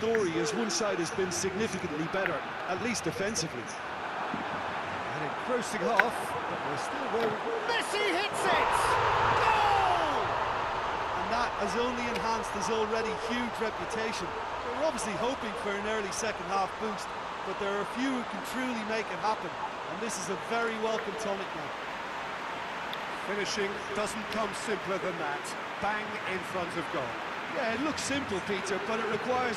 story, as one side has been significantly better, at least defensively. And encroaching half, but we're still where Messi hits it! Goal! And that has only enhanced his already huge reputation. We're obviously hoping for an early second-half boost, but there are a few who can truly make it happen, and this is a very welcome tonic now. Finishing doesn't come simpler than that. Bang in front of goal. Yeah, it looks simple, Peter, but it requires